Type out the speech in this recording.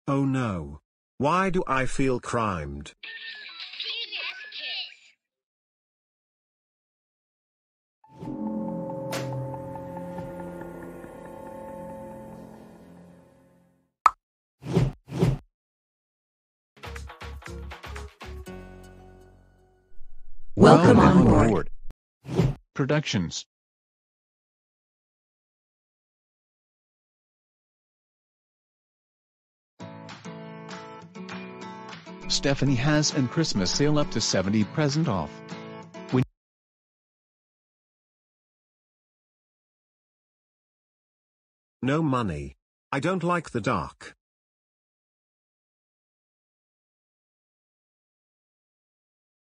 Oh no. Why do I feel crimed? Welcome on board. Productions. Stephanie has an Christmas sale up to 70% off. No money. I don't like the dark.